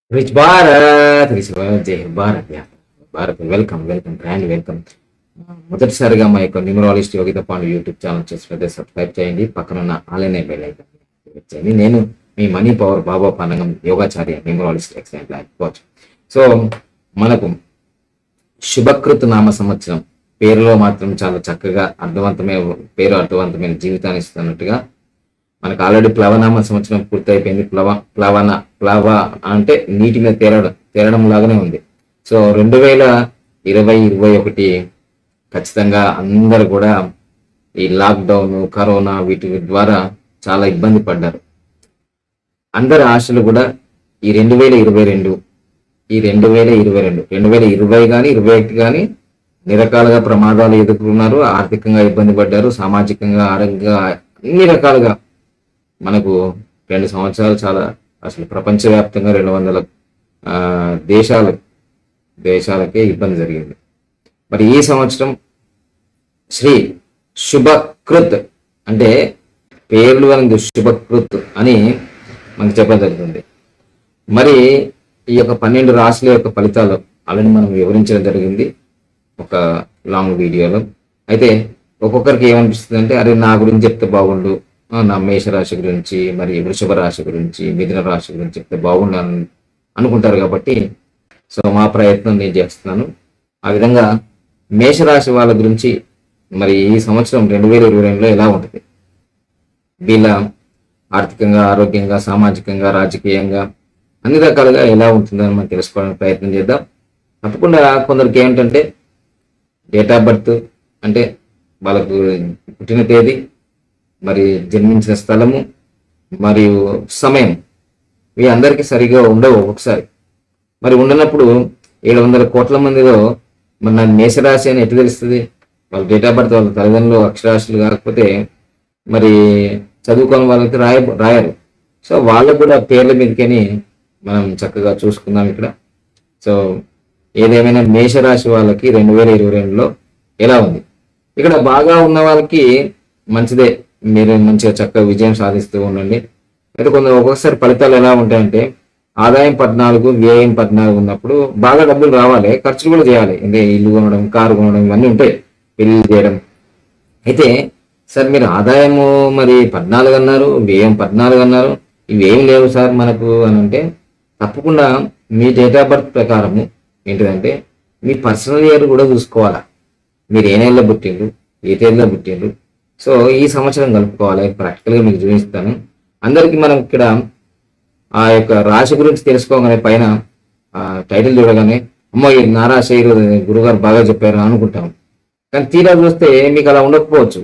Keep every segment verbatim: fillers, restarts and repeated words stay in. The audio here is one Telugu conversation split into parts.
రిచ్ భారత్ రిచ్ భారత్ జై భారత్ యా Bharat welcome welcome grand welcome. మొదటిసారిగా మా యొక్క numerologist Yogita Pandu YouTube channel చేసినట్లయితే సబ్స్క్రైబ్ చేయండి. పక్కన ఉన్న ఆన్లైన్ బెల్ ఐకాన్ క్లిక్ చేయండి. నేను మీ మనీ పవర్ బాబా పండగం యోగాచార్య numerologist excellent life coach. So మనకు శుభకృత్ నామ సంవత్సరం పేరులో మాత్రం చాలా చక్కగా అర్థవంతమైన పేరు అర్థవంతమైన జీవితాన్ని ఇస్తున్నట్టుగా మనకు ఆల్రెడీ ప్లవనామ సంవత్సరం పూర్తయిపోయింది. ప్లవ ప్లవన ప్లవ అంటే నీటి మీద తేలడం తేలడం లాగానే ఉంది. సో రెండు వేల ఇరవై ఇరవై ఒకటి ఖచ్చితంగా అందరు కూడా ఈ లాక్డౌన్ కరోనా వీటి ద్వారా చాలా ఇబ్బంది పడ్డారు. అందరి ఆశలు కూడా ఈ రెండు వేల ఇరవై రెండు ఈ రెండు వేల ఇరవై రెండు రెండు వేల ఇరవై కానీ ఇరవై ఒకటి కానీ నిరకాలుగా ప్రమాదాలు ఎదుర్కొన్నారు, ఆర్థికంగా ఇబ్బంది పడ్డారు, సామాజికంగా ఆరోగ్యంగా అన్ని రకాలుగా మనకు రెండు సంవత్సరాలు చాలా అసలు ప్రపంచవ్యాప్తంగా రెండు వందల ఆ దేశాలు దేశాలకే ఇబ్బంది జరిగింది. మరి ఈ సంవత్సరం శ్రీ శుభకృత్ అంటే పేర్లు అనేది శుభకృత్ అని మనకు చెప్పడం జరుగుతుంది. మరి ఈ యొక్క పన్నెండు రాశుల యొక్క ఫలితాలు అలాని మనం వివరించడం జరిగింది ఒక లాంగ్ వీడియోలో. అయితే ఒక్కొక్కరికి ఏమనిపిస్తుంది అంటే అరే నా గురించి చెప్తే బాగుండు, నా మేషరాశి గురించి మరి వృషభ రాశి గురించి మిథున రాశి గురించి చెప్తే బాగుండు అనుకుంటారు. కాబట్టి సో మా ప్రయత్నం నేను చేస్తున్నాను. ఆ విధంగా మేషరాశి వాళ్ళ గురించి మరి ఈ సంవత్సరం రెండు వేల ఇరవై రెండులో ఎలా ఉంటుంది, వీళ్ళ ఆర్థికంగా ఆరోగ్యంగా సామాజికంగా రాజకీయంగా అన్ని రకాలుగా ఎలా ఉంటుందని మనం తెలుసుకోవడానికి ప్రయత్నం చేద్దాం. తప్పకుండా కొందరికి ఏమిటంటే డేట్ ఆఫ్ బర్త్ అంటే వాళ్ళకు పుట్టిన తేదీ మరి జన్మించిన స్థలము మరియు సమయం ఇవి అందరికీ సరిగా ఉండవు. ఒక్కొక్కసారి మరి ఉండనప్పుడు ఏడు వందల కోట్ల మందిలో మరి నా మేషరాశి అని ఎట్లా తెలుస్తుంది? వాళ్ళ డేట్ ఆఫ్ బర్త్ వాళ్ళ తల్లిదండ్రులు అక్షరాస్యులు కాకపోతే మరి చదువుకోని వాళ్ళకి రాయ రాయారు. సో వాళ్ళకు కూడా పేర్ల మీదకని మనం చక్కగా చూసుకుందాం ఇక్కడ. సో ఏదేమైనా మేషరాశి వాళ్ళకి రెండు వేల ఇరవై రెండులో ఎలా ఉంది? ఇక్కడ బాగా ఉన్న వాళ్ళకి మంచిదే, మీరు మంచిగా చక్కగా విజయం సాధిస్తూ ఉండండి. అయితే కొందరు ఒక్కొక్కసారి ఫలితాలు ఎలా ఉంటాయంటే ఆదాయం పద్నాలుగు వ్యయం పద్నాలుగు ఉన్నప్పుడు బాగా డబ్బులు రావాలి, ఖర్చులు కూడా చేయాలి. అంటే ఇల్లు కొనడం కారు కొనడం ఇవన్నీ ఉంటాయి, పెళ్లి చేయడం. అయితే సార్ మీరు ఆదాయము మరి పద్నాలుగు అన్నారు, వ్యయం పద్నాలుగు అన్నారు, ఇవేం లేవు సార్ మనకు అని అంటే తప్పకుండా మీ డేట్ ఆఫ్ బర్త్ ప్రకారము ఏంటిదంటే మీ పర్సనల్ ఇయర్ కూడా చూసుకోవాలా. మీరు ఏ నెలలో పుట్టిండ్రు, ఏ తేదీలో పుట్టిండ్రు. సో ఈ సంవత్సరం కలుపుకోవాలి. ప్రాక్టికల్గా మీకు చూపిస్తాను. అందరికీ మనం ఇక్కడ ఆ యొక్క రాశి గురించి తెలుసుకోగానే పైన టైటిల్ చూడగానే అమ్మో ఇది నా రాశి, గురుగారు బాగా చెప్పారు అనుకుంటాం. కానీ తీరా చూస్తే మీకు అలా ఉండకపోవచ్చు.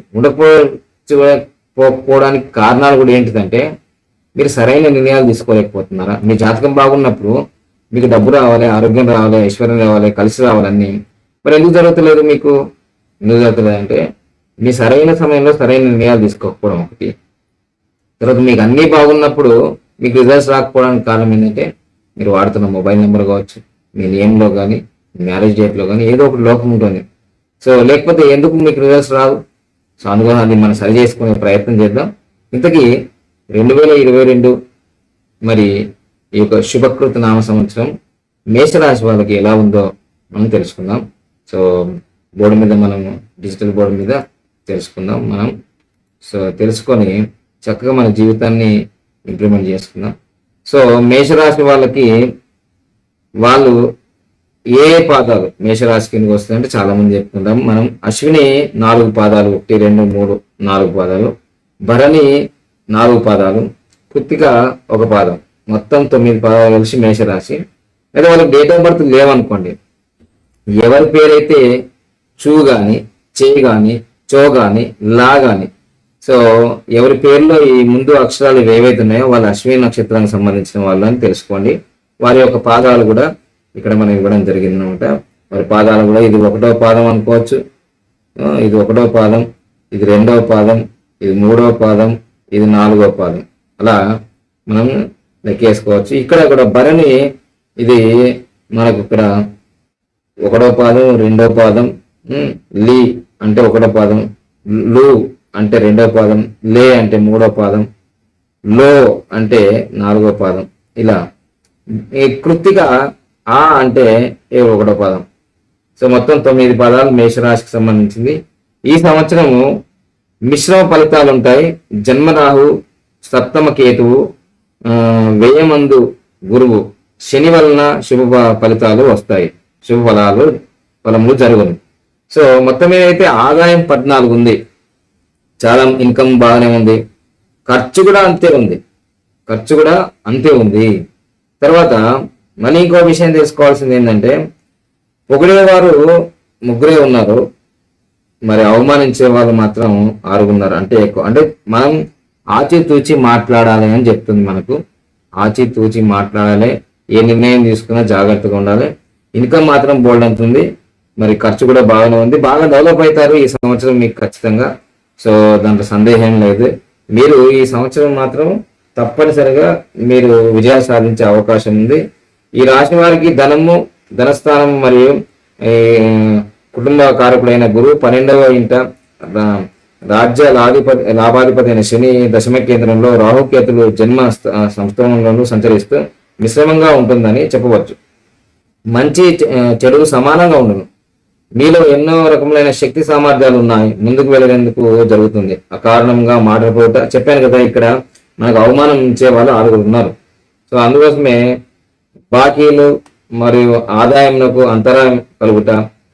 ఉండకపోవడానికి కారణాలు కూడా ఏంటిదంటే మీరు సరైన నిర్ణయాలు తీసుకోలేకపోతున్నారా? మీ జాతకం బాగున్నప్పుడు మీకు డబ్బు రావాలి, ఆరోగ్యం రావాలి, ఐశ్వర్యం రావాలి, కలిసి రావాలన్నీ మరి ఎందుకు జరుగుతలేదు? మీకు ఎందుకు జరుగుతలేదు అంటే మీ సరైన సమయంలో సరైన నిర్ణయాలు తీసుకోకపోవడం ఒకటి. తర్వాత మీకు అన్నీ బాగున్నప్పుడు మీకు రిజల్ట్స్ రాకపోవడానికి కారణం ఏంటంటే మీరు వాడుతున్న మొబైల్ నెంబర్ కావచ్చు, మీ నేమ్లో కానీ మ్యారేజ్ డేట్లో కానీ ఏదో ఒకటి లోపం ఉంటుంది. సో లేకపోతే ఎందుకు మీకు రిజల్ట్స్ రావు? సో అందుకని అది మనం సరి చేసుకునే ప్రయత్నం చేద్దాం. ఇంతకీ రెండు వేల ఇరవై రెండు మరి ఈ యొక్క శుభకృత నామ సంవత్సరం మేషరాశి వాళ్ళకి ఎలా ఉందో మనం తెలుసుకుందాం. సో బోర్డు మీద మనం డిజిటల్ బోర్డు మీద తెలుసుకుందాం మనం. సో తెలుసుకొని చక్కగా మన జీవితాన్ని ఇంప్లిమెంట్ చేసుకుందాం. సో మేషరాశి వాళ్ళకి వాళ్ళు ఏ పాదాలు మేషరాశి కిందకి వస్తాయంటే చాలా మంది చెప్పుకుంటాం మనం. అశ్విని నాలుగు పాదాలు, ఒకటి రెండు మూడు నాలుగు పాదాలు, భరణి నాలుగు పాదాలు, కృత్తిక ఒక పాదం, మొత్తం తొమ్మిది పాదాలు కలిసి మేషరాశి. అయితే వాళ్ళకి డేట్ ఆఫ్ బర్త్ లేవనుకోండి, ఎవరి పేరైతే చూ కానీ చే కానీ చో కానీ లా కానీ సో ఎవరి పేరులో ఈ ముందు అక్షరాలు ఏవైతే ఉన్నాయో వాళ్ళు అశ్విని నక్షత్రానికి సంబంధించిన వాళ్ళు అని తెలుసుకోండి. వారి యొక్క పాదాలు కూడా ఇక్కడ మనం ఇవ్వడం జరిగింది అనమాట. వారి పాదాలు కూడా ఇది ఒకటో పాదం అనుకోవచ్చు, ఇది ఒకటో పాదం, ఇది రెండవ పాదం, ఇది మూడవ పాదం, ఇది నాలుగో పాదం, అలా మనం లెక్కేసుకోవచ్చు. ఇక్కడ కూడా భరణి ఇది మనకు ఇక్కడ ఒకటో పాదం రెండో పాదం, లీ అంటే ఒకటో పాదం, లు అంటే రెండో పాదం, లే అంటే మూడో పాదం, లో అంటే నాలుగో పాదం. ఇలా ఈ కృత్తిక ఆ అంటే ఏ ఒకటో పదం. సో మొత్తం తొమ్మిది పదాలు మేషరాశికి సంబంధించింది. ఈ సంవత్సరము మిశ్రమ ఫలితాలు ఉంటాయి. జన్మరాహు, సప్తమ కేతువు, వ్యయమందు గురువు, శని వలన శుభ ఫలితాలు వస్తాయి, శుభ ఫలాలు ఫలములు జరుగును. సో మొత్తం మీద అయితే ఆదాయం పద్నాలుగు ఉంది, చాలా ఇన్కమ్ బాగానే ఉంది. ఖర్చు కూడా అంతే ఉంది, ఖర్చు కూడా అంతే ఉంది. తర్వాత మళ్ళీ ఇంకో విషయం తెలుసుకోవాల్సింది ఏంటంటే, ఒకడే వారు ముగ్గురే ఉన్నారు, మరి అవమానించే వాళ్ళు మాత్రం ఆరుగున్నారు. అంటే ఎక్కువ, అంటే మనం ఆచితూచి మాట్లాడాలి అని చెప్తుంది మనకు. ఆచితూచి మాట్లాడాలి, ఏ నిర్ణయం తీసుకున్నా జాగ్రత్తగా ఉండాలి. ఇన్కమ్ మాత్రం బోల్డ్ అంతుంది, మరి ఖర్చు కూడా బాగానే ఉంది. బాగా డెవలప్ అవుతారు ఈ సంవత్సరం మీకు ఖచ్చితంగా. సో దాంట్లో సందేహం లేదు. మీరు ఈ సంవత్సరం మాత్రం తప్పనిసరిగా మీరు విజయాలు సాధించే అవకాశం ఉంది. ఈ రాశి వారికి ధనము, ధనస్థానం మరియు కుటుంబ కారకుడైన గురువు పన్నెండవ ఇంట, రాజ్య లాధిపతి లాభాధిపతి అయిన శని దశమ కేంద్రంలో, రాహుకేతులు జన్మ సంస్థానంలోనూ సంచరిస్తూ మిశ్రమంగా ఉంటుందని చెప్పవచ్చు. మంచి చెడు సమానంగా ఉండను. మీలో ఎన్నో రకములైన శక్తి సామర్థ్యాలు ఉన్నాయి, ముందుకు వెళ్ళేందుకు జరుగుతుంది. ఆ కారణంగా మాట్లాడుకోట చెప్పాను కదా, ఇక్కడ మనకు అవమానం ఇచ్చే వాళ్ళు ఆరుగురు ఉన్నారు. సో అందుకోసమే బాకీలు మరియు ఆదాయంకు అంతరాయం కలుగుట,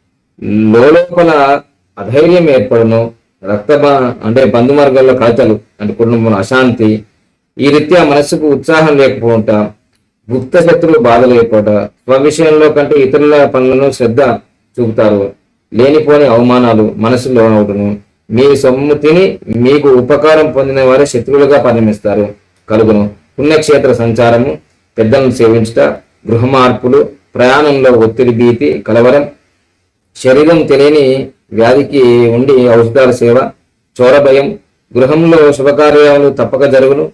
లోపల అధైర్యం ఏర్పడను, రక్త అంటే బంధుమార్గాల్లో కలతలు, అంటే కుటుంబంలో అశాంతి, ఈ రీత్యా మనస్సుకు ఉత్సాహం లేకపోవట, గుప్త శత్రువు బాధలు ఏర్పడ, స్వవిషయంలో కంటే ఇతరుల పనులను శ్రద్ధ చూపుతారు, లేనిపోని అవమానాలు మనసులో అవుతును, మీ సొమ్ము తిని మీకు ఉపకారం పొందిన వారే శత్రువులుగా పరిణమిస్తారు కలుగును. పుణ్యక్షేత్ర సంచారము, పెద్దలను సేవించుట, గృహ మార్పులు, ప్రయాణంలో ఒత్తిడి, భీతి, కలవరం, శరీరం తెలియని వ్యాధికి ఉండి ఔషధాల సేవ, చోర భయం, గృహంలో శుభకార్యాలు తప్పక జరుగును.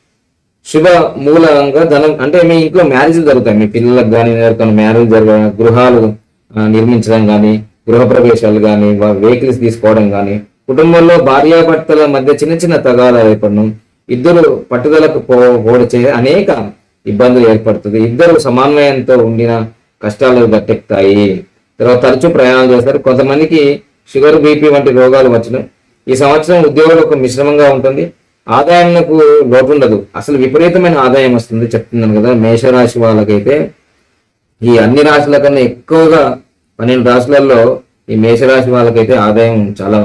శుభ మూలంగా ధనం, అంటే మీ ఇంట్లో మ్యారేజ్లు జరుగుతాయి, మీ పిల్లలకు కానీ ఎవరికైనా మ్యారేజ్ జరగ, గృహాలు నిర్మించడం కానీ, గృహ ప్రవేశాలు కానీ, వెహికల్స్ తీసుకోవడం కానీ, కుటుంబంలో భార్యాభర్తల మధ్య చిన్న చిన్న తగాదాలు ఏర్పడడం, ఇద్దరు పట్టుదలకు పో పోడిచే అనేక ఇబ్బందులు ఏర్పడుతుంది. ఇద్దరు సమన్వయంతో ఉండిన కష్టాలు గట్టెక్కుతాయి. తర్వాత తరచూ ప్రయాణాలు చేస్తారు. కొంతమందికి షుగర్, బీపీ వంటి రోగాలు వచ్చను. ఈ సంవత్సరం ఉద్యోగులకు మిశ్రమంగా ఉంటుంది. ఆదాయంకు లోటు ఉండదు, అసలు విపరీతమైన ఆదాయం వస్తుంది చెప్తున్నాను కదా. మేషరాశి వాళ్ళకైతే ఈ అన్ని రాశుల కన్నా ఎక్కువగా పన్నెండు రాశులలో ఈ మేషరాశి వాళ్ళకైతే ఆదాయం చాలా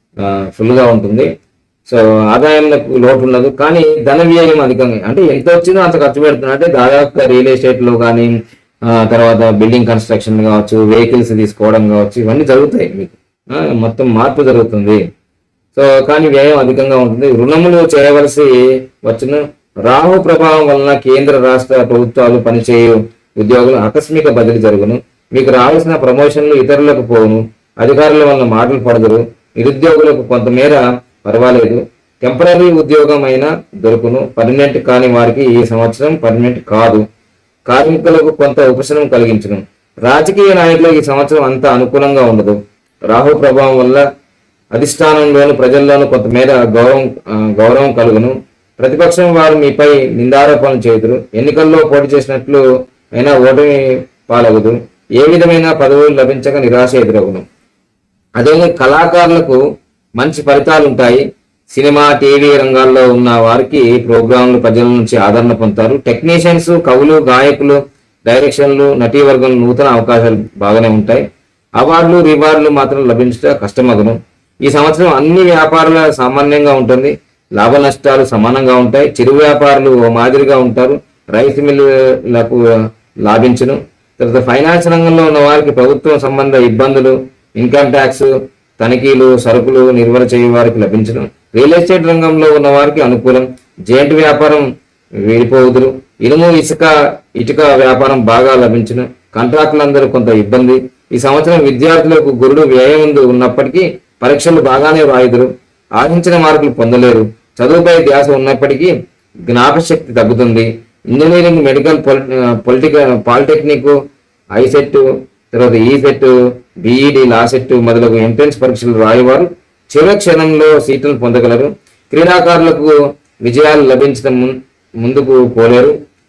ఫుల్గా ఉంటుంది. సో ఆదాయంకు లోటు ఉండదు, కానీ ధన వ్యయం అధికంగా, అంటే ఎంత వచ్చిందో అంత ఖర్చు పెడుతున్నా. అంటే దాదాపుగా రియల్ ఎస్టేట్లో కానీ, తర్వాత బిల్డింగ్ కన్స్ట్రక్షన్ కావచ్చు, వెహికల్స్ తీసుకోవడం కావచ్చు, ఇవన్నీ జరుగుతాయి. మీకు మొత్తం మార్పు జరుగుతుంది. సో కానీ వ్యయం అధికంగా ఉంటుంది. రుణములు చేయవలసి వచ్చును. రాహు ప్రభావం వలన కేంద్ర రాష్ట్ర ప్రభుత్వాలు పనిచేయు ఉద్యోగులు ఆకస్మిక బదిలీ జరుగును. మీకు రావాల్సిన ప్రమోషన్లు ఇతరులకు పోవును. అధికారుల వలన మాటలు పడదురు. నిరుద్యోగులకు కొంతమేర పర్వాలేదు. టెంపరీ ఉద్యోగం అయినా దొరుకును. పర్మనెంట్ కాని వారికి ఈ సంవత్సరం పర్మనెంట్ కాదు. కార్మికులకు కొంత ఉపశమనం కలిగించును. రాజకీయ నాయకులకు ఈ సంవత్సరం అంత అనుకూలంగా ఉండదు. రాహు ప్రభావం వల్ల అధిష్టానంలోను ప్రజల్లోనూ కొంతమేర గౌరవం గౌరవం కలుగును. ప్రతిపక్షం వారు మీపై నిందారోపణలు చేయుదురు. ఎన్నికల్లో పోటీ చేసినట్లు అయినా ఓటమి పాలగదు. ఏ విధమైన పదవులు లభించక నిరాశ ఎదురగును. అదేవిధంగా కళాకారులకు మంచి ఫలితాలు ఉంటాయి. సినిమా, టీవీ రంగాల్లో ఉన్న వారికి ప్రోగ్రాంలు ప్రజల నుంచి ఆదరణ పొందుతారు. టెక్నీషియన్స్, కవులు, గాయకులు, డైరెక్షన్లు, నటీవర్గం నూతన అవకాశాలు బాగానే ఉంటాయి. అవార్డులు, రివార్డులు మాత్రం లభించట కష్టమగును. ఈ సంవత్సరం అన్ని వ్యాపారాల సామాన్యంగా ఉంటుంది. లాభ నష్టాలు సమానంగా ఉంటాయి. చిరు వ్యాపారులు ఓ మాదిరిగా ఉంటారు. రైస్ మిల్లులకు లాభించును. తర్వాత ఫైనాన్స్ రంగంలో ఉన్న వారికి ప్రభుత్వం సంబంధ ఇబ్బందులు, ఇన్కమ్ ట్యాక్స్ తనిఖీలు, సరుకులు నిల్వలు చేయు వారికి లభించును. రియల్ ఎస్టేట్ రంగంలో ఉన్న వారికి అనుకూలం. జెయింట్ వ్యాపారం వెళ్ళిపోదురు. ఇనుము, ఇసుక, ఇటుక వ్యాపారం బాగా లభించును. కాంట్రాక్టులందరూ కొంత ఇబ్బంది. ఈ సంవత్సరం విద్యార్థులకు గురుడు వ్యయం ఉన్నప్పటికీ పరీక్షలు బాగానే రాయుదురు. ఆశించిన మార్కులు పొందలేరు. చదువుపై ధ్యాస ఉన్నప్పటికీ జ్ఞాపశక్తి తగ్గుతుంది. Engineering, medical, political, polytechnic, ICET, తర్వాత ఈసెట్, బిఈడి, లా సెట్ మొదలగు ఎంట్రన్స్ పరీక్షలు రాయవారు చివరి క్షణంలో సీట్లను పొందగలరు. క్రీడాకారులకు విజయాలు లభించడం ముందుకు పోలేరు.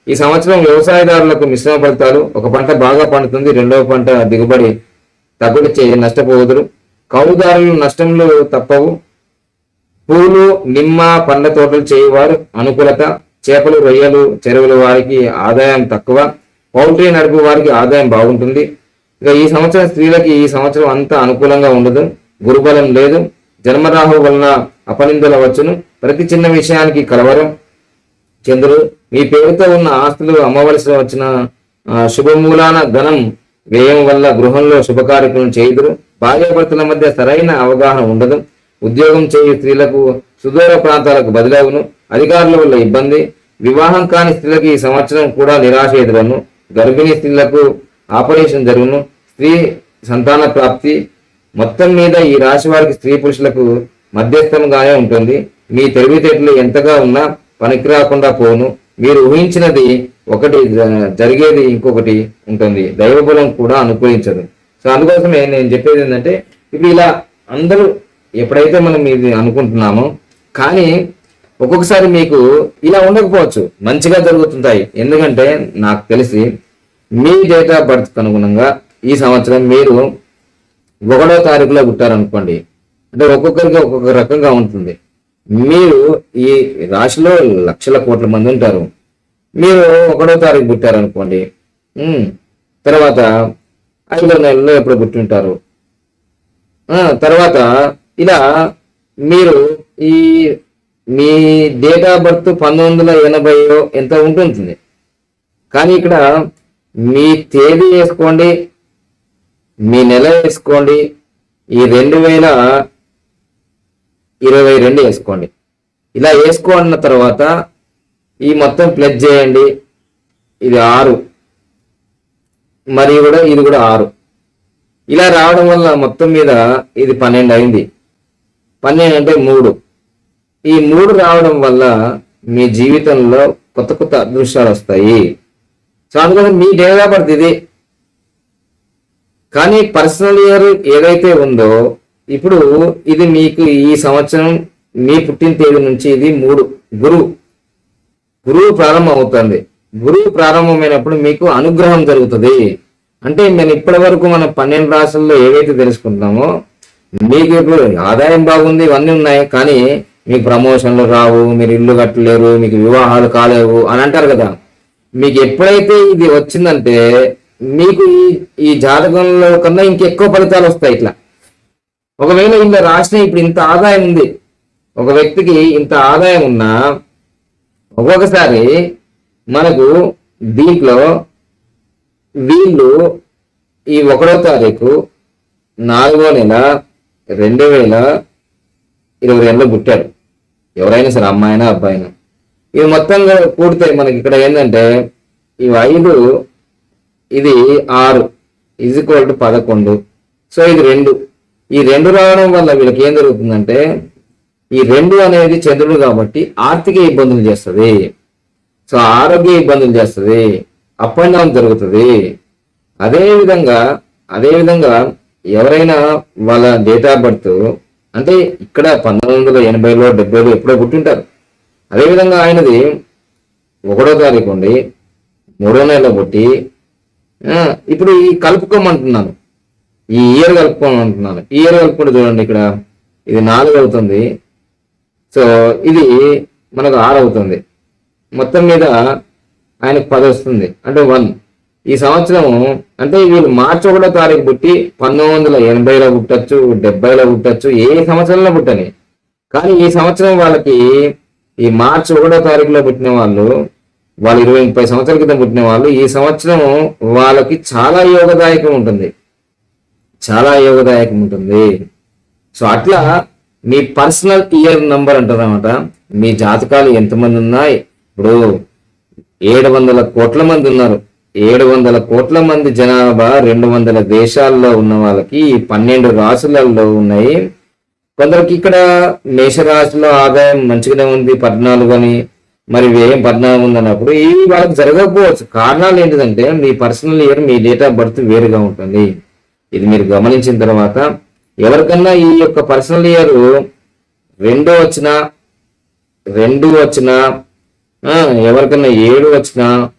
ఈ సంవత్సరం వ్యవసాయదారులకు మిశ్రమ ఫలితాలు. ఒక పంట బాగా పండుతుంది, రెండవ పంట దిగుబడి తగ్గుడు చే నష్టపోదురు. కౌలుదారులు నష్టంలో తప్పవు. పూలు, నిమ్మ, పండ్ల తోటలు చేయవారు అనుకూలత. చేపలు, రొయ్యలు చెరువుల వారికి ఆదాయం తక్కువ. పౌల్ట్రీ నడుపు వారికి ఆదాయం బాగుంటుంది. ఇక ఈ సంవత్సరం స్త్రీలకి ఈ సంవత్సరం అంతా అనుకూలంగా ఉండదు. గురుబలం లేదు. జన్మరాహు వలన అపనిందల వచ్చును. ప్రతి చిన్న విషయానికి కలవరం. చంద్రుడు మీ పేరుతో ఉన్న ఆస్తులు అమ్మవలసి వచ్చిన శుభమూలాన ధనం వ్యయం వల్ల గృహంలో శుభకార్యక్రమం చేయుదురు. భార్యాభర్తల మధ్య సరైన అవగాహన ఉండదు. ఉద్యోగం చేయు స్త్రీలకు సుదూర ప్రాంతాలకు బదిలవును. అధికారుల వల్ల ఇబ్బంది. వివాహం కాని స్త్రీలకు ఈ సంవత్సరం కూడా నిరాశ ఎదురను. గర్భిణీ స్త్రీలకు ఆపరేషన్ జరుగును. స్త్రీ సంతాన ప్రాప్తి. మొత్తం మీద ఈ రాశి వారికి స్త్రీ పురుషులకు మధ్యస్థంగానే ఉంటుంది. మీ తెలివితేటలు ఎంతగా ఉన్నా పనికి రాకుండా పోను. మీరు ఊహించినది ఒకటి జరిగేది ఇంకొకటి ఉంటుంది. దైవబలం కూడా అనుకూలించదు. సో అందుకోసమే నేను చెప్పేది ఏంటంటే, ఇప్పుడు ఇలా అందరూ ఎప్పుడైతే మనం ఇది అనుకుంటున్నామో, కానీ ఒక్కొక్కసారి మీకు ఇలా ఉండకపోవచ్చు, మంచిగా జరుగుతుంటాయి. ఎందుకంటే నాకు తెలిసి మీ డేట్ ఆఫ్ బర్త్ అనుగుణంగా ఈ సంవత్సరం మీరు ఒకటో తారీఖులో పుట్టారనుకోండి, అంటే ఒక్కొక్కరికి ఒక్కొక్క రకంగా ఉంటుంది. మీరు ఈ రాశిలో లక్షల కోట్ల మంది ఉంటారు. మీరు ఒకటో తారీఖు పుట్టారనుకోండి, తర్వాత ఐదో నెలలో ఎప్పుడు పుట్టి ఉంటారు. తర్వాత ఇలా మీరు ఈ మీ డేట్ ఆఫ్ బర్త్ పంతొమ్మిది వందల ఎనభై ఎంత ఉంటుంది. కానీ ఇక్కడ మీ తేదీ వేసుకోండి, మీ నెల వేసుకోండి, ఈ రెండు వేల ఇరవై రెండు వేసుకోండి. ఇలా వేసుకున్న తర్వాత ఈ మొత్తం ప్లస్ చేయండి. ఇది ఆరు, మరియు కూడా ఇది కూడా ఆరు. ఇలా రావడం వల్ల మొత్తం మీద ఇది పన్నెండు అయింది. పన్నెండు అంటే మూడు. ఈ మూడు రావడం వల్ల మీ జీవితంలో కొత్త కొత్త అదృష్టాలు వస్తాయి. సో అందుకని మీ డేట్ ఆఫ్ బర్త్ ఇది. కానీ పర్సనల్ ఇయర్ ఏదైతే ఉందో ఇప్పుడు ఇది మీకు ఈ సంవత్సరం మీ పుట్టిన తేదీ నుంచి ఇది మూడు గురువు గురువు ప్రారంభం అవుతుంది. గురువు ప్రారంభమైనప్పుడు మీకు అనుగ్రహం జరుగుతుంది. అంటే నేను ఇప్పటి వరకు మనం పన్నెండు రాశుల్లో ఏవైతే తెలుసుకుంటున్నామో, మీకు ఇప్పుడు ఆదాయం బాగుంది, ఇవన్నీ ఉన్నాయి, కానీ మీకు ప్రమోషన్లు రావు, మీరు ఇల్లు కట్టలేరు, మీకు వివాహాలు కాలేవు అని అంటారు కదా. మీకు ఎప్పుడైతే ఇది వచ్చిందంటే మీకు ఈ ఈ జాతకంలో కన్నా ఇంకెక్కువ ఫలితాలు వస్తాయి. ఇట్లా ఒకవేళ ఇలా రాసిన ఇప్పుడు ఇంత ఆదాయం ఉంది, ఒక వ్యక్తికి ఇంత ఆదాయం ఉన్నా ఒక్కొక్కసారి మనకు దీంట్లో వీళ్ళు ఈ ఒకటో తారీఖు నాలుగో నెల రెండు వేల ఇరవై రెండులో పుట్టారు. ఎవరైనా సరే, అమ్మాయినా అబ్బాయినా, ఇవి మొత్తంగా కూడితే మనకి ఇక్కడ ఏంటంటే ఇవి ఐదు, ఇది ఆరు, ఈజ్ ఈక్వల్ టు పదకొండు. సో ఇది రెండు. ఈ రెండు రావడం వల్ల వీళ్ళకి ఏం జరుగుతుందంటే, ఈ రెండు అనేది చంద్రుడు కాబట్టి ఆర్థిక ఇబ్బందులు చేస్తుంది. సో ఆరోగ్య ఇబ్బందులు చేస్తుంది, అప్ అండ్ డౌన్ జరుగుతుంది. అదేవిధంగా అదేవిధంగా ఎవరైనా వాళ్ళ డేట్ ఆఫ్ బర్త్ అంటే ఇక్కడ పంతొమ్మిది వందల ఎనభైలో డెబ్బైలో ఎప్పుడో పుట్టింటారు. అదేవిధంగా ఆయనది ఒకటో తారీఖు ఉండి మూడో నెలలో పుట్టి, ఇప్పుడు ఈ కలుపుకోమంటున్నాను, ఈ ఇయర్ కలుపుకోమంటున్నాను. ఈ ఇయర్ కలుపుకుంటే చూడండి, ఇక్కడ ఇది నాలుగు అవుతుంది. సో ఇది మనకు ఆరు అవుతుంది. మొత్తం మీద ఆయనకు పది వస్తుంది, అంటే వన్. ఈ సంవత్సరము అంటే వీళ్ళు మార్చి ఒకటో తారీఖు పుట్టి పంతొమ్మిది వందల ఎనభైలో పుట్టచ్చు, డెబ్బైలో పుట్టచ్చు, ఏ సంవత్సరంలో పుట్టని. కానీ ఈ సంవత్సరం వాళ్ళకి ఈ మార్చి ఒకటో తారీఖులో పుట్టిన వాళ్ళు, వాళ్ళు ఇరవై ముప్పై సంవత్సరాల క్రితం పుట్టిన వాళ్ళు, ఈ సంవత్సరం వాళ్ళకి చాలా యోగదాయకం ఉంటుంది, చాలా యోగదాయకం ఉంటుంది. సో అట్లా మీ పర్సనల్ ఇయర్ నంబర్ అంటారు అన్నమాట. మీ జాతకాలు ఎంతమంది ఉన్నాయి, ఇప్పుడు ఏడు వందల కోట్ల మంది ఉన్నారు. ఏడు వందల కోట్ల మంది జనాభా రెండు వందల దేశాల్లో ఉన్న వాళ్ళకి ఈ పన్నెండు రాశులలో ఉన్నాయి. కొందరికి ఇక్కడ మేషరాశిలో ఆదాయం మంచిగానే ఉంది, పద్నాలుగు అని, మరి వ్యయం పద్నాలుగు ఉంది అన్నప్పుడు ఇవి వాళ్ళకి జరగకపోవచ్చు. కారణాలు ఏంటిదంటే మీ పర్సనల్ ఇయర్, మీ డేట్ ఆఫ్ బర్త్ వేరుగా ఉంటుంది. ఇది మీరు గమనించిన తర్వాత ఎవరికన్నా ఈ యొక్క పర్సనల్ ఇయర్ రెండు వచ్చినా రెండు వచ్చినా ఎవరికన్నా ఏడు వచ్చినా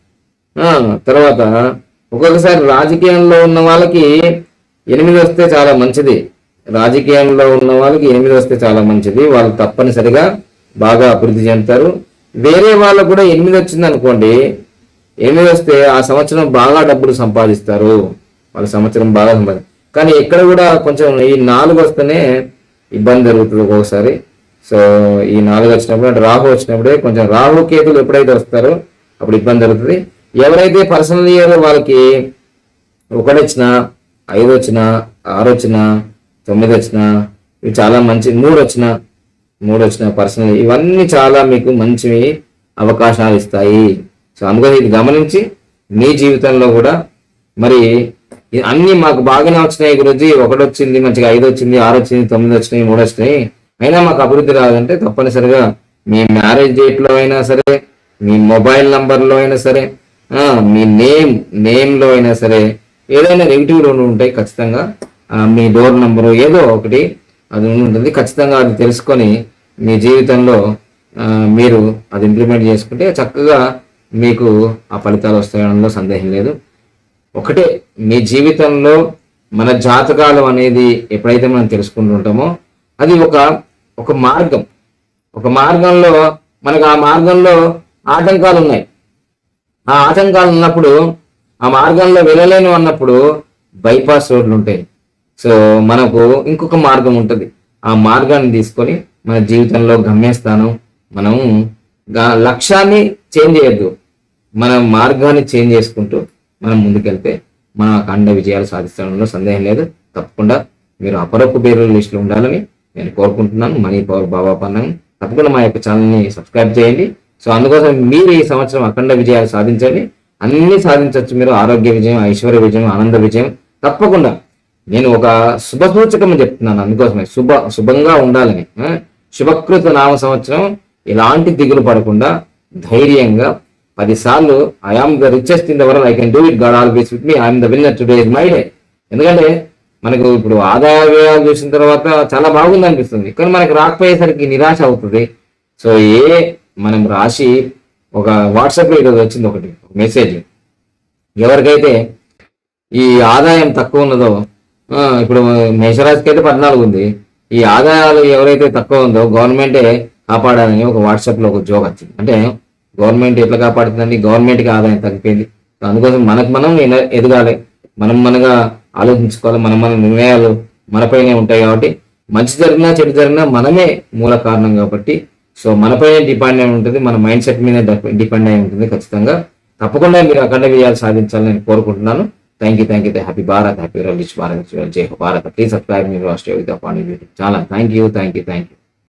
ఆ తర్వాత ఒక్కొక్కసారి రాజకీయంలో ఉన్న వాళ్ళకి ఎనిమిది వస్తే చాలా మంచిది. రాజకీయంలో ఉన్న వాళ్ళకి ఎనిమిది వస్తే చాలా మంచిది. వాళ్ళు తప్పనిసరిగా బాగా అభివృద్ధి చెందుతారు. వేరే వాళ్ళకు కూడా ఎనిమిది వచ్చింది అనుకోండి, ఎనిమిది వస్తే ఆ సంవత్సరం బాగా డబ్బులు సంపాదిస్తారు. వాళ్ళ సంవత్సరం బాగా సంపాది కానీ ఎక్కడ కూడా కొంచెం ఈ నాలుగు వస్తేనే ఇబ్బంది జరుగుతుంది ఒక్కొక్కసారి. సో ఈ నాలుగు వచ్చినప్పుడు అంటే రాహు వచ్చినప్పుడే కొంచెం రాహు కేతులు ఎప్పుడైతే వస్తారో అప్పుడు ఇబ్బంది జరుగుతుంది. ఎవరైతే పర్సనల్ ఇయర్ వాళ్ళకి ఒకటి వచ్చినా, ఐదు వచ్చినా, ఆరు వచ్చినా, తొమ్మిది వచ్చినా, ఇవి చాలా మంచి, మూడు వచ్చినా మూడు వచ్చిన పర్సనల్ ఇవన్నీ చాలా మీకు మంచి అవకాశాలు ఇస్తాయి. సో అందుకని ఇది గమనించి మీ జీవితంలో కూడా మరి అన్ని మాకు బాగానే వచ్చినాయి గురించి, ఒకటి వచ్చింది మంచిగా, ఐదు వచ్చింది, ఆరు వచ్చింది, తొమ్మిది వచ్చినాయి, మూడు వచ్చినాయి, అయినా మాకు అభివృద్ధి రాదంటే తప్పనిసరిగా మీ మ్యారేజ్ డేట్లో అయినా సరే, మీ మొబైల్ నంబర్లో అయినా సరే, మీ నేమ్ నేమ్లో అయినా సరే ఏదైనా నెగిటివ్లు ఉంటాయి ఖచ్చితంగా. మీ డోర్ నంబరు ఏదో ఒకటి అది ఉంటుంది ఖచ్చితంగా. అది తెలుసుకొని మీ జీవితంలో మీరు అది ఇంప్లిమెంట్ చేసుకుంటే చక్కగా మీకు ఆ ఫలితాలు వస్తాయనడంలో సందేహం లేదు. ఒకటే, మీ జీవితంలో మన జాతకాలు అనేది ఎప్పుడైతే మనం తెలుసుకుంటుంటామో అది ఒక ఒక మార్గం. ఒక మార్గంలో మనకు ఆ మార్గంలో ఆటంకాలు ఉన్నాయి. ఆ ఆటంకాలు ఉన్నప్పుడు ఆ మార్గంలో వెళ్ళలేను అన్నప్పుడు బైపాస్ రోడ్లు ఉంటాయి. సో మనకు ఇంకొక మార్గం ఉంటుంది. ఆ మార్గాన్ని తీసుకొని మన జీవితంలో గమ్యస్థానం మనం లక్ష్యాన్ని చేంజ్ చేయొద్దు, మన మార్గాన్ని చేంజ్ చేసుకుంటూ మనం ముందుకెళ్తే మనం అఖండ విజయాలు సాధించడంలో సందేహం లేదు. తప్పకుండా మీరు అపరపు పేరు లిస్టులో ఉండాలని నేను కోరుకుంటున్నాను. మనీ పవర్ బాబా పన్నం తప్పకుండా మా యొక్క ఛానల్ని సబ్స్క్రైబ్ చేయండి. సో అందుకోసం మీరు ఈ సంవత్సరం అఖండ విజయాలు సాధించండి. అన్ని సాధించవచ్చు మీరు. ఆరోగ్య విజయం, ఐశ్వర్య విజయం, ఆనంద విజయం తప్పకుండా. నేను ఒక శుభ సూచకం చెప్తున్నాను, అందుకోసమే శుభ శుభంగా ఉండాలని. శుభకృత నామ సంవత్సరం ఎలాంటి దిగులు పడకుండా ధైర్యంగా పదిసార్లు I am the richest in the world, I can do it, God always with me, I'm the winner today is my day. ఎందుకంటే మనకు ఇప్పుడు ఆదాయ వ్యయాలు చూసిన తర్వాత చాలా బాగుంది అనిపిస్తుంది, కానీ మనకు రాకపోయేసరికి నిరాశ అవుతుంది. సో ఏ మనం రాసి ఒక వాట్సాప్లో ఈరోజు వచ్చింది ఒకటి మెసేజ్, ఎవరికైతే ఈ ఆదాయం తక్కువ ఉన్నదో, ఇప్పుడు మేషరాశికి అయితే పద్నాలుగు ఉంది, ఈ ఆదాయాలు ఎవరైతే తక్కువ ఉందో గవర్నమెంటే కాపాడాలని ఒక వాట్సాప్లో ఒక జోక్ వచ్చింది. అంటే గవర్నమెంట్ ఎట్లా కాపాడుతుందండి, గవర్నమెంట్కి ఆదాయం తగ్గిపోయింది. అందుకోసం మనకు మనం ఎదగాలి, మనం మనగా ఆలోచించుకోవాలి, మన మన నిర్ణయాలు మనపైనే ఉంటాయి. కాబట్టి మంచి జరిగినా చెడు జరిగినా మనమే మూల కారణం కాబట్టి సో మనపైనే డిపెండ్ అయి ఉంటుంది, మన మైండ్ సెట్ మీద డిపెండ్ అయి ఉంటుంది. ఖచ్చితంగా తప్పకుండా మీరు అఖండ విజయాలు సాధించాలని నేను కోరుకుంటున్నాను. Thank you thank you happy Bharat, happy rich Bharat, జై భారత్. ప్లీజ్ సబ్స్క్రైబ్ మీ రాష్ట్రీయ విద్యా పాండి YouTube channel. Thank you thank you thank you